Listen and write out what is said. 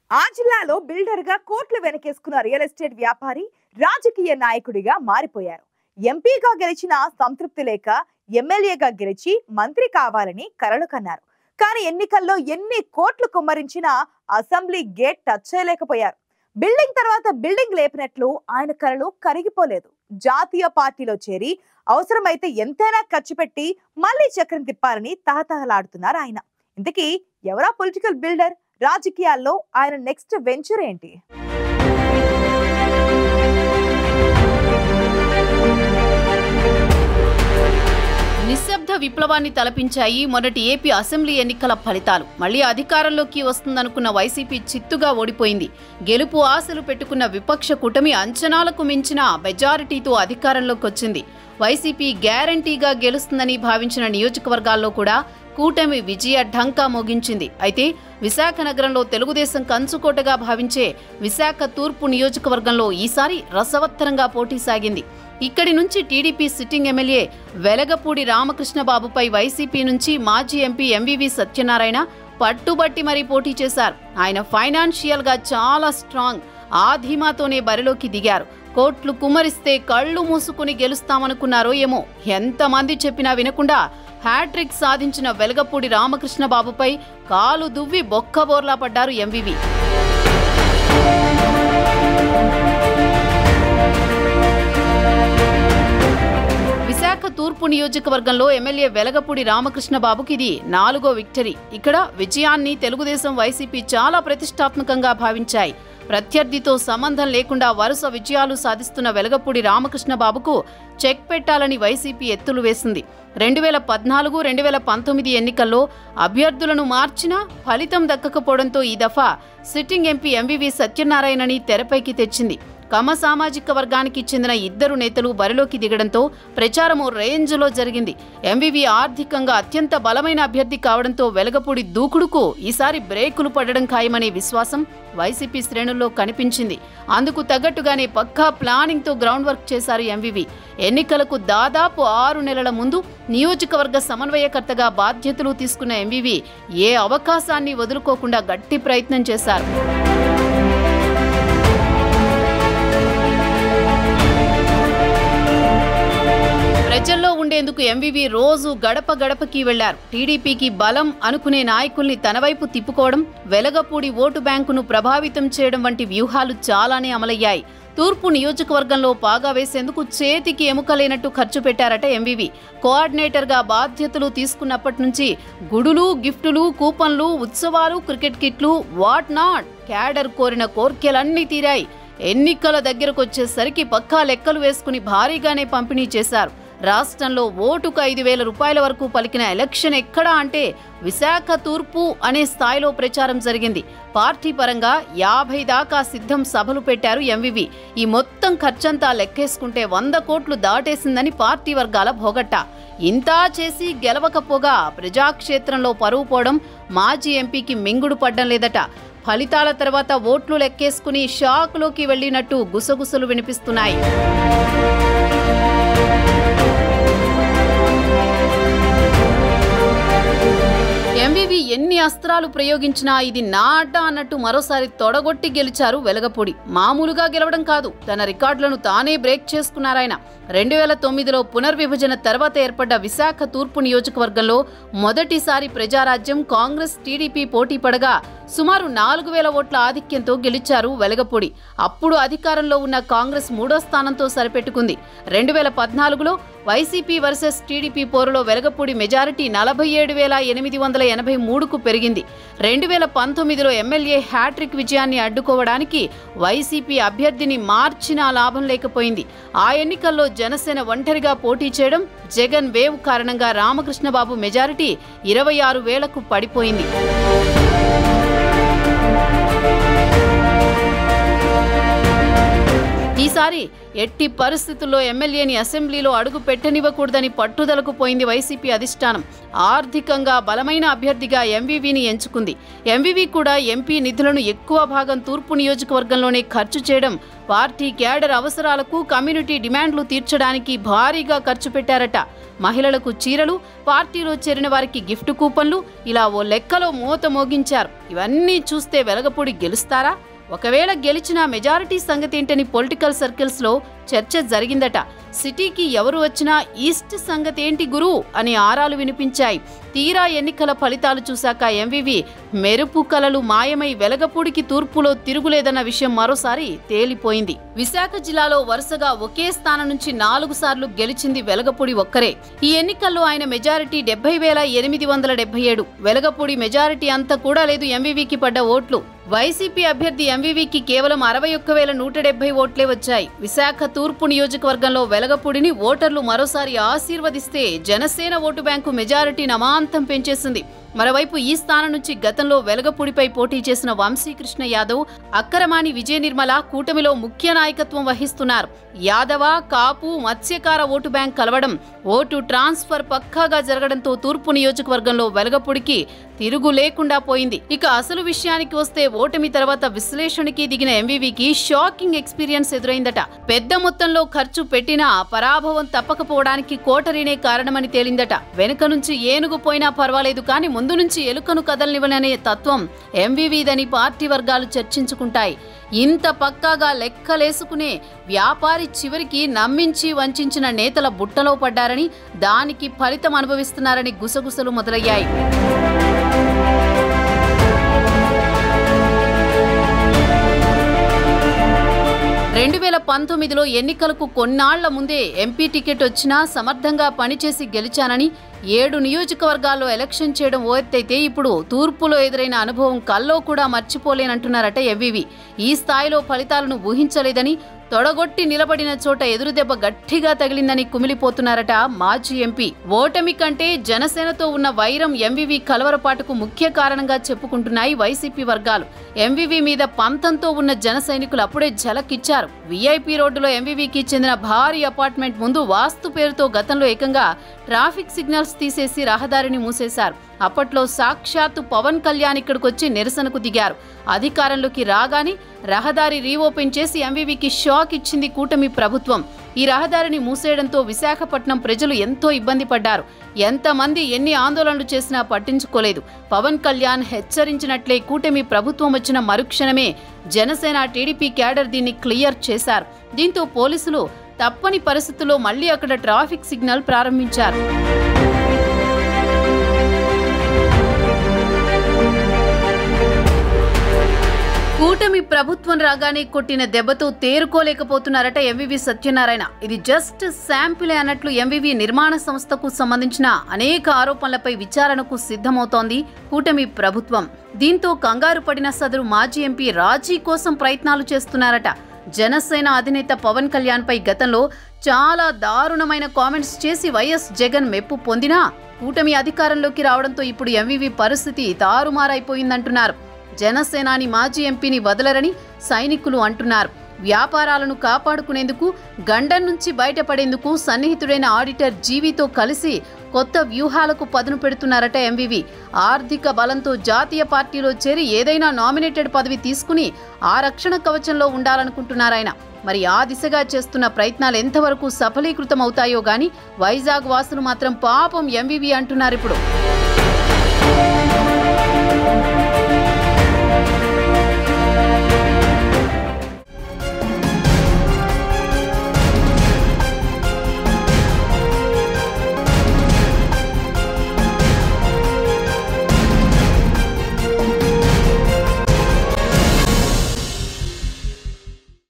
ఆ జిల్లాలో బిల్డర్ గా కోట్లు వెనకేసుకున్న రియల్ ఎస్టేట్ వ్యాపారి రాజకీయ నాయకుడిగా మారిపోయారు. ఎంపీగా గెలిచిన సంతృప్తి లేక ఎమ్మెల్యేగా గెలిచి మంత్రి కావాలని కలలు కన్నారు. కానీ ఎన్నికల్లో ఎన్ని కోట్లు కుమ్మరించినా అసెంబ్లీ గేట్ టచ్ చేయలేకపోయారు. బిల్డింగ్ తర్వాత బిల్డింగ్ లేపినట్లు ఆయన కలలు కరిగిపోలేదు. జాతీయ పార్టీలో చేరి అవసరమైతే ఎంతైనా ఖర్చు పెట్టి మళ్ళీ చక్రం తిప్పాలని తహతహలాడుతున్నారు ఆయన. ఇంతకీ ఎవరా పొలిటికల్ బిల్డర్? రాజకీయాల్లో ఆయన నెక్స్ట్ వెంచర్ ఏంటి? నిశ్శబ్ద విప్లవాన్ని తలపించాయి మొదటి ఏపీ అసెంబ్లీ ఎన్నికల ఫలితాలు. మళ్లీ అధికారంలోకి వస్తుందనుకున్న వైసీపీ చిత్తుగా ఓడిపోయింది. గెలుపు ఆశలు పెట్టుకున్న విపక్ష కూటమి అంచనాలకు మించిన మెజారిటీతో అధికారంలోకి వచ్చింది. వైసీపీ గ్యారంటీగా గెలుస్తుందని భావించిన నియోజకవర్గాల్లో కూడా కూటమి విజయ ఢంకా మోగించింది. అయితే విశాఖ నగరంలో తెలుగుదేశం కంచుకోటగా భావించే విశాఖ తూర్పు నియోజకవర్గంలో ఈసారి రసవత్తరంగా పోటీ సాగింది. ఇక్కడి నుంచి టీడీపీ సిట్టింగ్ ఎమ్మెల్యే వెలగపూడి రామకృష్ణబాబుపై వైసీపీ నుంచి మాజీ ఎంపీ ఎంవివి సత్యనారాయణ పట్టుబట్టి మరీ పోటీ చేశారు. ఆయన ఫైనాన్షియల్ గా చాలా స్ట్రాంగ్. ఆ ధీమాతోనే బరిలోకి దిగారు. కోట్లు కుమ్మరిస్తే కళ్ళు మూసుకుని గెలుస్తామనుకున్నారో ఏమో. ఎంతమంది చెప్పినా వినకుండా హ్యాట్రిక్ సాధించిన వెలగపూడి రామకృష్ణబాబుపై కాలు దువ్వి బొక్కబోర్లా పడ్డారు ఎంవివి. విశాఖ తూర్పు నియోజకవర్గంలో ఎమ్మెల్యే వెలగపూడి రామకృష్ణబాబుకి ఇది 4వ విక్టరీ. ఇక్కడ విజయాన్ని తెలుగుదేశం వైసీపీ చాలా ప్రతిష్టాత్మకంగా భావించాయి. ప్రత్యర్థితో సంబంధం లేకుండా వరుస విజయాలు సాధిస్తున్న వెలగపూడి రామకృష్ణబాబుకు చెక్ పెట్టాలని వైసీపీ ఎత్తులు వేసింది. 2014, 2019 ఎన్నికల్లో అభ్యర్థులను మార్చినా ఫలితం దక్కకపోవడంతో ఈ దఫా సిట్టింగ్ ఎంపీ ఎంవివి సత్యనారాయణని తెరపైకి తెచ్చింది. కమ సామాజిక వర్గానికి చెందిన 2 నేతలు బరిలోకి దిగడంతో ప్రచారము రేంజ్లో జరిగింది. ఎంవివి ఆర్థికంగా అత్యంత బలమైన అభ్యర్థి కావడంతో వెలగపూడి దూకుడుకు ఈసారి బ్రేకులు పడడం ఖాయమనే విశ్వాసం వైసీపీ శ్రేణుల్లో కనిపించింది. అందుకు తగ్గట్టుగానే పక్కా ప్లానింగ్తో గ్రౌండ్ వర్క్ చేశారు ఎంవివి. ఎన్నికలకు దాదాపు 6 నెలల ముందు నియోజకవర్గ సమన్వయకర్తగా బాధ్యతలు తీసుకున్న ఎంవివి ఏ అవకాశాన్ని వదులుకోకుండా గట్టి ప్రయత్నం చేశారు. ప్రజల్లో ఉండేందుకు ఎంవివి రోజు గడప గడపకి వెళ్లారు. టీడీపీకి బలం అనుకునే నాయకుల్ని తన వైపు తిప్పుకోవడం, వెలగపూడి ఓటు బ్యాంకును ప్రభావితం చేయడం వంటి వ్యూహాలు చాలానే అమలయ్యాయి. తూర్పు నియోజకవర్గంలో పాగా వేసేందుకు చేతికి ఎముకలేనట్టు ఖర్చు పెట్టారట ఎంవివి. కోఆర్డినేటర్గా బాధ్యతలు తీసుకున్నప్పటి నుంచి గుడులు, గిఫ్టులు, కూపన్లు, ఉత్సవాలు, క్రికెట్ కిట్లు, వాట్ నాట్, క్యాడర్ కోరిన కోర్కెలన్నీ తీరాయి. ఎన్నికల దగ్గరకు వచ్చేసరికి పక్కా లెక్కలు వేసుకుని భారీగానే పంపిణీ చేశారు. రాష్ట్రంలో ఓటుకు 5,000 రూపాయల వరకు పలికిన ఎలక్షన్ ఎక్కడా అంటే విశాఖ తూర్పు అనే స్థాయిలో ప్రచారం జరిగింది. పార్టీ పరంగా 50 దాకా సిద్ధం సభలు పెట్టారు ఎంవివి. ఈ మొత్తం ఖర్చంతా లెక్కేసుకుంటే 100 కోట్లు దాటేసిందని పార్టీ వర్గాల భోగట్ట. ఇంతా చేసి గెలవకపోగా ప్రజాక్షేత్రంలో పరువు పోవడం మాజీ ఎంపీకి మింగుడు పడ్డం లేదట. ఫలితాల తర్వాత ఓట్లు లెక్కేసుకుని షాక్లోకి వెళ్లినట్టు గుసగుసలు వినిపిస్తున్నాయి. ఎంవివి ఎన్ని అస్త్రాలు ప్రయోగించినా ఇది నా అడ్డ అన్నట్టు మరోసారి తొడగొట్టి గెలిచారు వెలగపూడి. మామూలుగా గెలవడం కాదు, తన రికార్డులను తానే బ్రేక్ చేసుకున్నారాయన. 2009లో పునర్విభజన తర్వాత ఏర్పడ్డ విశాఖ తూర్పు నియోజకవర్గంలో మొదటిసారి ప్రజారాజ్యం, కాంగ్రెస్, టీడీపీ పోటీ పడగా సుమారు 4,000 ఓట్ల ఆధిక్యంతో గెలిచారు వెలగపూడి. అప్పుడు అధికారంలో ఉన్న కాంగ్రెస్ 3వ స్థానంతో సరిపెట్టుకుంది. 2014లో వైసీపీ వర్సెస్ టీడీపీ పోరులో వెలగపూడి మెజారిటీ 47,883కు పెరిగింది. 2019లో ఎమ్మెల్యే హ్యాట్రిక్ విజయాన్ని అడ్డుకోవడానికి వైసీపీ అభ్యర్థిని మార్చినా లాభం లేకపోయింది. ఆ ఎన్నికల్లో జనసేన ఒంటరిగా పోటీ చేయడం, జగన్ వేవ్ కారణంగా రామకృష్ణబాబు మెజారిటీ 26,000కు పడిపోయింది. ఈసారి ఈసారి ఎట్టి పరిస్థితుల్లో ఎమ్మెల్యేని అసెంబ్లీలో అడుగు పెట్టనివ్వకూడదని పట్టుదలకు పోయింది వైసీపీ అధిష్టానం. ఆర్థికంగా బలమైన అభ్యర్థిగా ఎంవీవీని ఎంచుకుంది. ఎంవీవీ కూడా ఎంపీ నిధులను ఎక్కువ భాగం తూర్పు నియోజకవర్గంలోనే ఖర్చు చేయడం, పార్టీ క్యాడర్ అవసరాలకు, కమ్యూనిటీ డిమాండ్లు తీర్చడానికి భారీగా ఖర్చు పెట్టారట. మహిళలకు చీరలు, పార్టీలో చేరిన వారికి గిఫ్ట్ కూపన్లు, ఇలా ఓ లెక్కలో మోత మోగించారు. ఇవన్నీ చూస్తే వెలగపూడి గెలుస్తారా? ఒకవేళ గెలిచిన మెజారిటీ సంగతేంటని పొలిటికల్ సర్కిల్స్లో చర్చ జరిగిందట. సిటీకి ఎవరు వచ్చినా ఈస్ట్ సంగతేంటి గురు అని ఆరాలు వినిపించాయి. తీరా ఎన్నికల ఫలితాలు చూశాక ఎంవీవీ మెరుపు కలలు మాయమై వెలగపూడికి తూర్పులో తిరుగులేదన్న విషయం మరోసారి తేలిపోయింది. విశాఖ జిల్లాలో వరుసగా ఒకే స్థానం నుంచి 4 సార్లు గెలిచింది వెలగపూడి ఒక్కరే. ఈ ఎన్నికల్లో ఆయన మెజారిటీ 70,877. వెలగపూడి మెజారిటీ అంతా కూడా లేదు. ఎంవీవీకి పడ్డ ఓట్లు వైసీపీ అభ్యర్థి ఎంవీవీకి కేవలం 61,170 ఓట్లే వచ్చాయి. విశాఖ తూర్పు నియోజకవర్గంలో వెలగపూడిని ఓటర్లు మరోసారి ఆశీర్వదిస్తే జనసేన ఓటు బ్యాంకు మెజారిటీ అమాంతం పెంచేసింది. మరోవైపు ఈ స్థానం నుంచి గతంలో వెలగపూడిపై పోటీ చేసిన వంశీకృష్ణ యాదవ్, అక్కరమాని విజయ నిర్మల కూటమిలో ముఖ్య నాయకత్వం వహిస్తున్నారు. యాదవ, కాపు, మత్స్యకార ఓటు బ్యాంక్ కలవడం, ఓటు ట్రాన్స్ఫర్ పక్కాగా జరగడంతో తూర్పు నియోజకవర్గంలో వెలగపూడికి తిరుగు లేకుండా పోయింది. ఇక అసలు విషయానికి వస్తే ఓటమి తర్వాత విశ్లేషణకి దిగిన ఎంవీవీకి షాకింగ్ ఎక్స్పీరియన్స్ ఎదురైందట. పెద్ద మొత్తంలో ఖర్చు పెట్టినా పరాభవం తప్పకపోవడానికి కోటరీనే కారణమని తేలిందట. వెనుక నుంచి ఏనుగు పోయినా పర్వాలేదు కానీ ముందు నుంచి ఎలుకను కదలనివ్వననే తత్వం ఎంవీవీదని పార్టీ వర్గాలు చర్చించుకుంటాయి. ఇంత పక్కాగా లెక్కలేసుకునే వ్యాపారి చివరికి నమ్మించి వంచిన నేతల బుట్టలో పడ్డారని, దానికి ఫలితం అనుభవిస్తున్నారని గుసగుసలు మొదలయ్యాయి. 2019లో ఎన్నికలకు కొన్నాళ్ల ముందే ఎంపీ టికెట్ వచ్చినా సమర్థంగా పనిచేసి గెలిచానని 7 నియోజకవర్గాల్లో ఎలక్షన్ చేయడం ఓ ఎత్తైతే ఇప్పుడు తూర్పులో ఎదురైన అనుభవం కల్లో కూడా మర్చిపోలేనంటున్నారట ఎంవీవీ. ఈ స్థాయిలో ఫలితాలను ఊహించలేదని, తొడగొట్టి నిలబడిన చోట ఎదురుదెబ్బ గట్టిగా తగిలిందని కుమిలిపోతున్నారట మాజీ ఎంపీ. ఓటమి కంటే జనసేనతో ఉన్న వైరం ఎంవీవీ కలవరపాటుకు ముఖ్య కారణంగా చెప్పుకుంటున్నాయి వైసీపీ వర్గాలు. ఎంవీవీ మీద పంతంతో ఉన్న జన సైనికులు అప్పుడే ఝలకిచ్చారు. వీఐపీ రోడ్డులో ఎంవీవీకి చెందిన భారీ అపార్ట్మెంట్ ముందు వాస్తు పేరుతో గతంలో ఏకంగా ట్రాఫిక్ సిగ్నల్స్ తీసేసి రహదారిని మూసేశారు. అప్పట్లో సాక్షాత్తు పవన్ కళ్యాణ్ ఇక్కడికొచ్చి నిరసనకు దిగారు. అధికారంలోకి రాగానే రహదారి రీఓపెన్ చేసి ఎంవీవీకి షాక్ ఇచ్చింది కూటమి ప్రభుత్వం. ఈ రహదారిని మూసేయడంతో విశాఖపట్నం ప్రజలు ఎంతో ఇబ్బంది పడ్డారు. ఎంతమంది ఎన్ని ఆందోళనలు చేసినా పట్టించుకోలేదు. పవన్ కళ్యాణ్ హెచ్చరించినట్లే కూటమి ప్రభుత్వం వచ్చిన మరుక్షణమే జనసేన, టీడీపీ క్యాడర్ దీన్ని క్లియర్ చేశారు. దీంతో పోలీసులు తప్పని పరిస్థితుల్లో మళ్లీ అక్కడ ట్రాఫిక్ సిగ్నల్ ప్రారంభించారు. కూటమి ప్రభుత్వం రాగానే కొట్టిన దెబ్బతో తేరుకోలేకపోతున్నారట ఎంవీవీ సత్యనారాయణ. ఇది జస్ట్ శాంపిల్ అన్నట్లు ఎంవీవీ నిర్మాణ సంస్థకు సంబంధించిన అనేక ఆరోపణలపై విచారణకు సిద్ధమవుతోంది కూటమి ప్రభుత్వం. దీంతో కంగారు పడిన సదరు మాజీ ఎంపీ రాజీ కోసం ప్రయత్నాలు చేస్తున్నారట. జనసేన అధినేత పవన్ కళ్యాణ్ పై గతంలో చాలా దారుణమైన కామెంట్స్ చేసి వైఎస్ జగన్ మెప్పు పొందినా కూటమి అధికారంలోకి రావడంతో ఇప్పుడు ఎంవీవీ పరిస్థితి తారుమారైపోయిందంటున్నారు. జనసేనాని మాజీ ఎంపీని వదలరని సైనికులు అంటున్నారు. వ్యాపారాలను కాపాడుకునేందుకు, గండం నుంచి బయటపడేందుకు సన్నిహితుడైన ఆడిటర్ జీవీతో కలిసి కొత్త వ్యూహాలకు పదును పెడుతున్నారట ఎంవీవీ. ఆర్థిక బలంతో జాతీయ పార్టీలో చేరి ఏదైనా నామినేటెడ్ పదవి తీసుకుని ఆ రక్షణ కవచంలో ఉండాలనుకుంటున్నారాయన. మరి ఆ దిశగా చేస్తున్న ప్రయత్నాలు ఎంతవరకు సఫలీకృతం అవుతాయో గాని వైజాగ్ వాసులు మాత్రం పాపం ఎంవీవీ అంటున్నారు ఇప్పుడు.